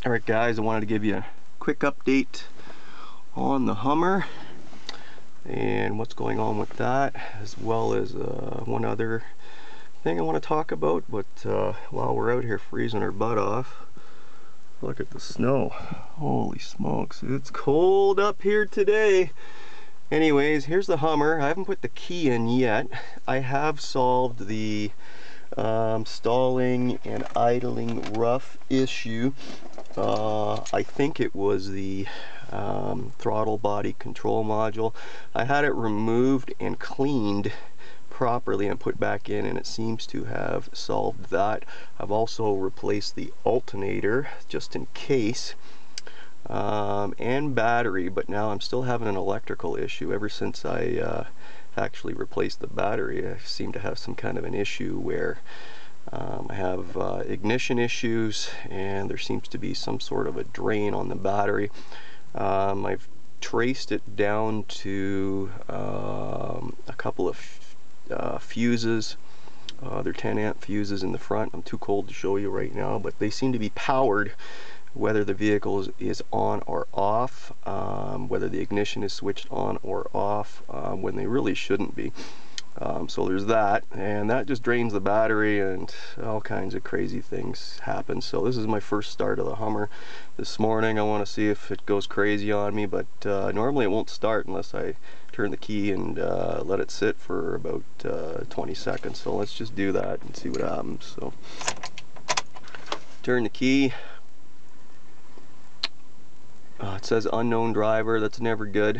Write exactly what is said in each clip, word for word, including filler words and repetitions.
Alright guys, I wanted to give you a quick update on the Hummer and what's going on with that, as well as uh, one other thing I want to talk about. But uh, while we're out here freezing our butt off, look at the snow. Holy smokes, it's cold up here today. Anyways, here's the Hummer. I haven't put the key in yet. I have solved the um, stalling and idling rough issue. Uh, I think it was the um, throttle body control module. I had it removed and cleaned properly and put back in, and it seems to have solved that. I've also replaced the alternator just in case, um, and battery, but now I'm still having an electrical issue. Ever since I uh, actually replaced the battery, I seem to have some kind of an issue where Um, I have uh, ignition issues, and there seems to be some sort of a drain on the battery. Um, I've traced it down to um, a couple of uh, fuses. Uh, they're ten amp fuses in the front. I'm too cold to show you right now, but they seem to be powered whether the vehicle is, is on or off, um, whether the ignition is switched on or off, uh, when they really shouldn't be. Um, so there's that, and that just drains the battery, and all kinds of crazy things happen. So this is my first start of the Hummer this morning. I want to see if it goes crazy on me, but uh, normally it won't start unless I turn the key and uh, let it sit for about uh, twenty seconds. So let's just do that and see what happens. So turn the key. Uh, it says unknown driver. That's never good.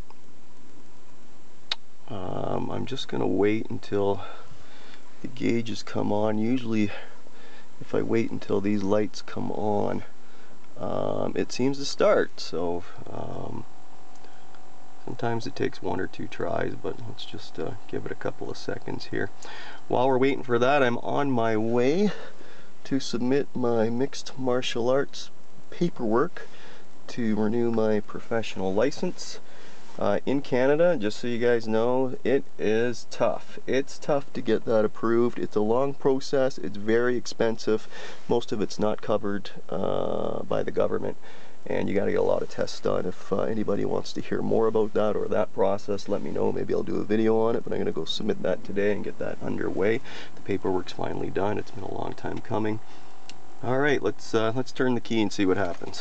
Um, I'm just going to wait until the gauges come on. Usually if I wait until these lights come on, um, it seems to start. So um, sometimes it takes one or two tries, but let's just uh, give it a couple of seconds here. While we're waiting for that, I'm on my way to submit my mixed martial arts paperwork to renew my professional license. Uh, in Canada, just so you guys know, it is tough. It's tough to get that approved. It's a long process. It's very expensive. Most of it's not covered uh, by the government, and you got to get a lot of tests done. If uh, anybody wants to hear more about that or that process, let me know. Maybe I'll do a video on it, but I'm going to go submit that today and get that underway. The paperwork's finally done. It's been a long time coming. All right, let's uh, let's turn the key and see what happens.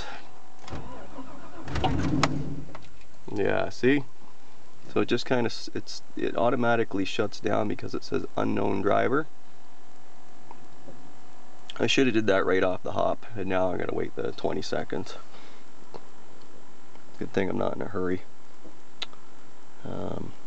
Yeah, see? So it just kind of, it's it automatically shuts down because it says unknown driver. I should have did that right off the hop, and now I'm going to wait the twenty seconds. Good thing I'm not in a hurry. Um,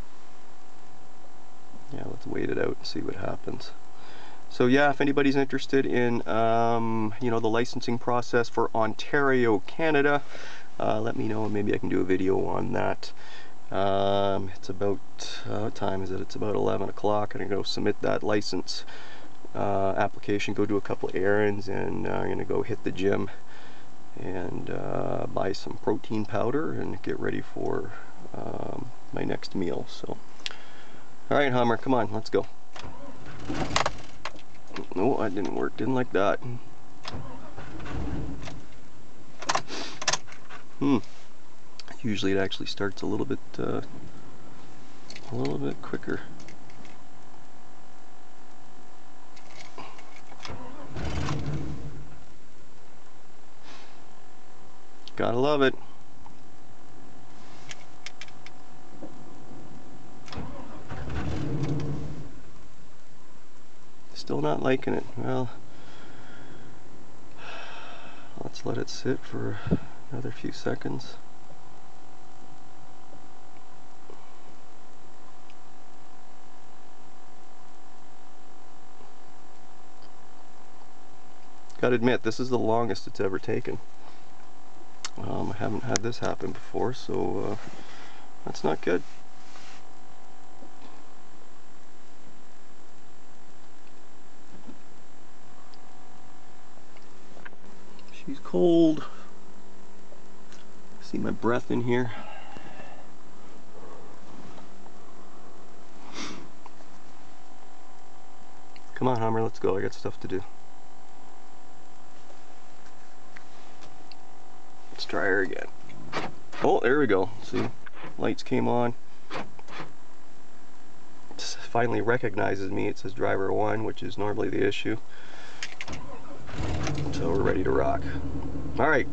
yeah, let's wait it out and see what happens. So yeah, if anybody's interested in um, you know, the licensing process for Ontario, Canada, Uh, let me know, and maybe I can do a video on that. Um, it's about, uh, what time is it? It's about eleven o'clock. I'm going to go submit that license uh, application, go do a couple errands, and uh, I'm going to go hit the gym and uh, buy some protein powder and get ready for um, my next meal. So, alright, Hummer, come on, let's go. No, that didn't work. Didn't like that. Hmm. Usually it actually starts a little bit, uh, a little bit quicker. Gotta love it. Still not liking it. Well, let's let it sit for another few seconds. Gotta admit, this is the longest it's ever taken. Um, I haven't had this happen before, so uh, that's not good. She's cold. See my breath in here. Come on, Hummer, let's go. I got stuff to do. Let's try her again. Oh, there we go. See, lights came on. It finally recognizes me. It says driver one, which is normally the issue. So we're ready to rock. All right.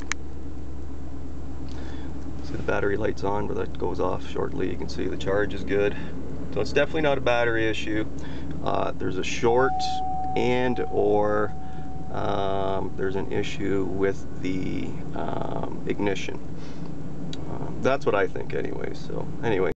See the battery light's on, but that goes off shortly. You can see the charge is good. So it's definitely not a battery issue. Uh, there's a short and or um, there's an issue with the um, ignition. Um, that's what I think anyway. So anyway.